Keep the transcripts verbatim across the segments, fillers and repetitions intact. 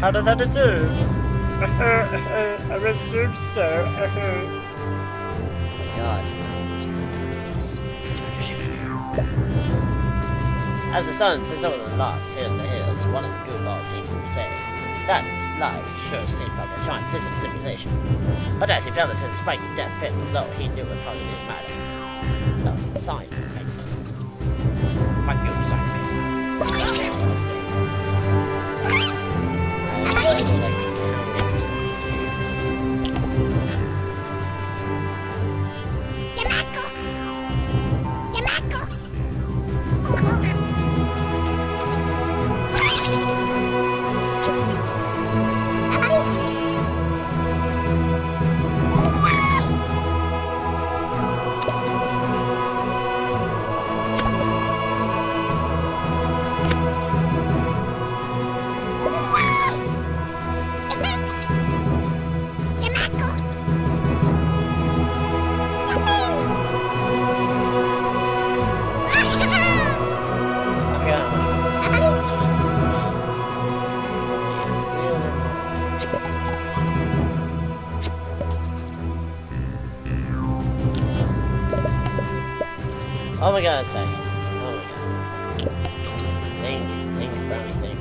How did that it is? I would assume so. Oh my god. As the sun sits over the last hill in the hills, one of the goo balls seemed to say, that life sure seemed like a giant physics simulation. But as he fell into the spiky death pit below, he knew it probably didn't matter. No, sign pit. Fuck you, sign pit. Let's see. Oh my god, say. Oh my god. Think, think, brownie, think.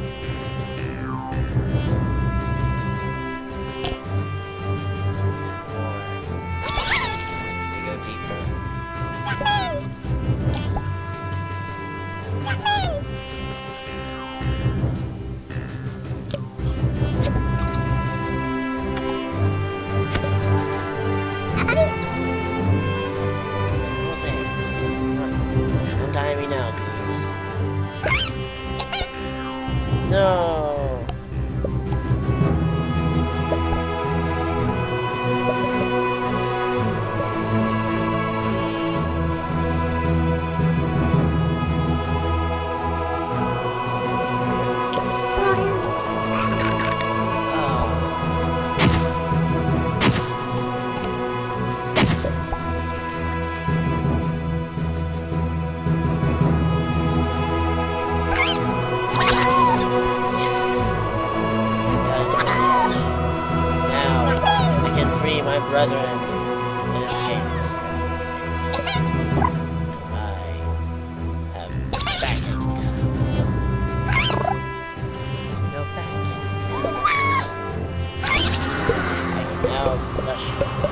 More. We go deeper. Don't die me now, Goose. No. My brethren and escape this place, as I have beckoned. No beckoned. I can now blush.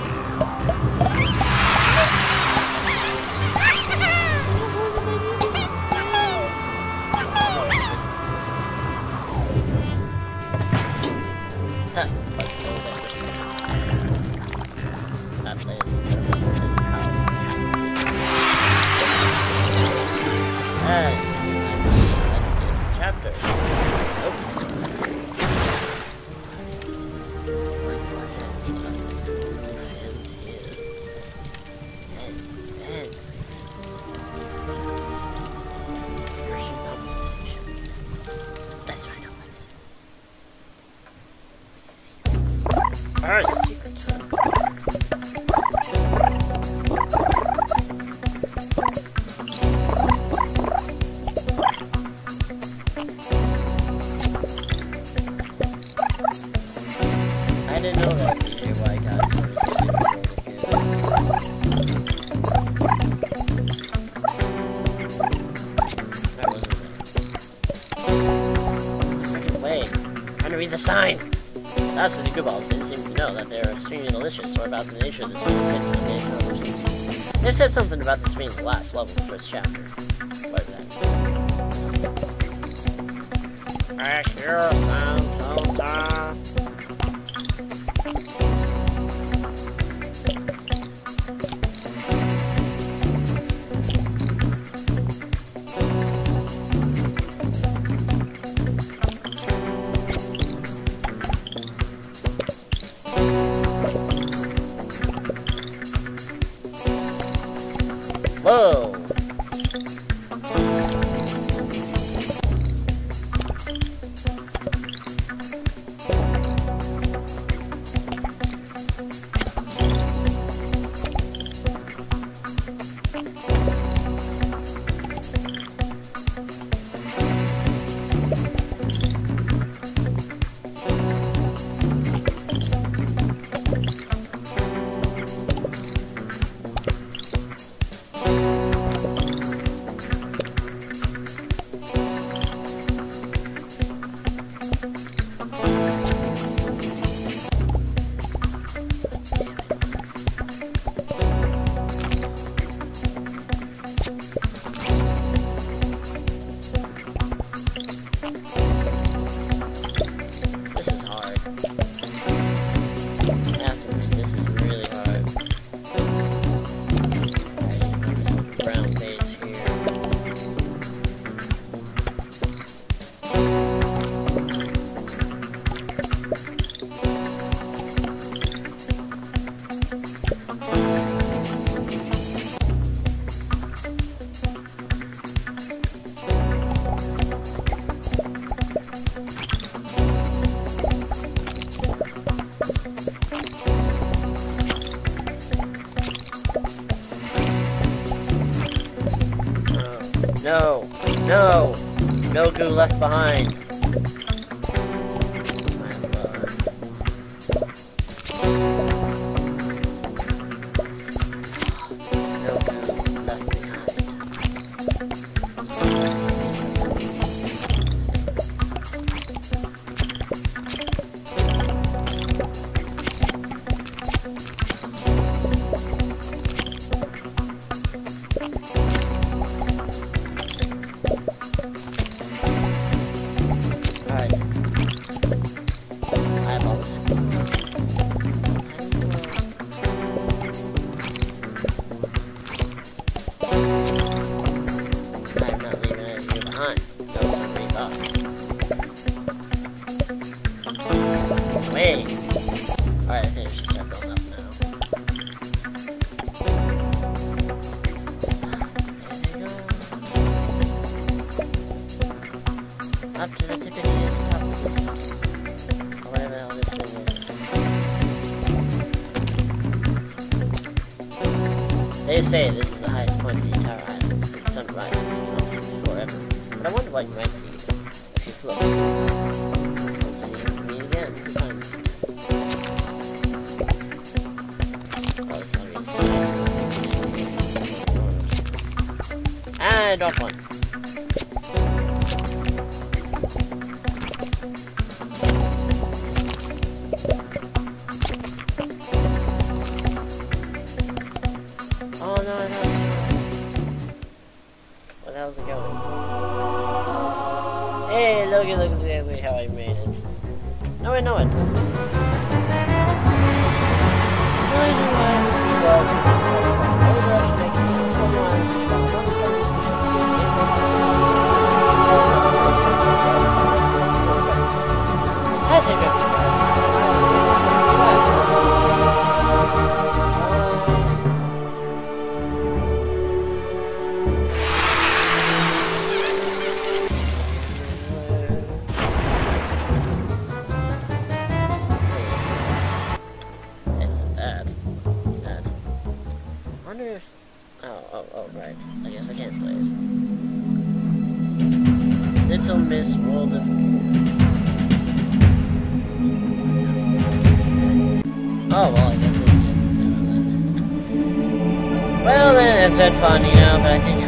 Huh, let's go there for some. That place is how and that's it. Chapter. Nope. That's right, what is this? Alright, secret time. I didn't know that D J White got some That was the same. Wait, I'm trying to read the sign. That's the Goo Balls didn't seem to know that they are extremely delicious or about the nature of this food. It says something about this being the last level of the first chapter. Whatever that is. Back here, sound, no time. Whoa! No! No! No goo left behind! Wait! Alright, I think I should start building up now. Up to the tip of the top of this. Or whatever the hell this thing is. They say this is the highest point of the entire island. The sun rises, you can not see it forever. But I wonder what you might see if you float. Let's see, meet again. This time. Oh, this already is. And I dropped one. Oh no, I know. Where the hell's it going? Hey, look, it looks exactly how I made it. No, I know it doesn't. I know why it was. Has it been? I wonder if... Oh, oh, oh, right. I guess I can't play it. Little Miss World of... Oh, well, I guess it's... Well, then, it's been fun, you know, but I think